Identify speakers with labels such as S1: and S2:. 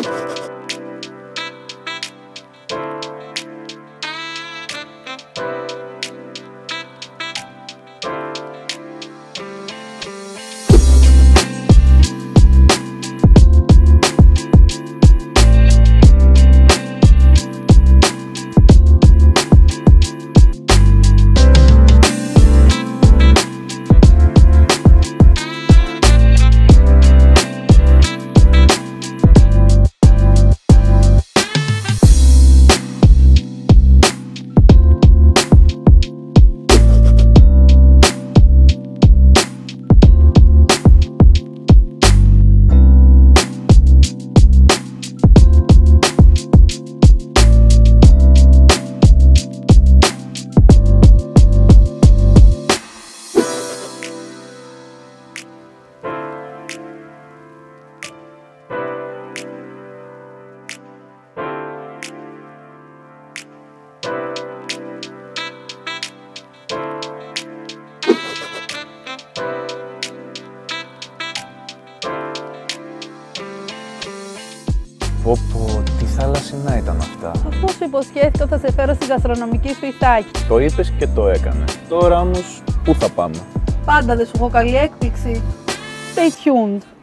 S1: Πω, τι θαλασσινά ήταν αυτά.
S2: Αφού σου υποσχέθηκα θα σε φέρω στη γαστρονομική σου Ιθάκη.
S1: Το είπες και το έκανες. Τώρα όμως, πού θα πάμε?
S2: Πάντα δεν σου έχω καλή έκπληξη. Stay tuned.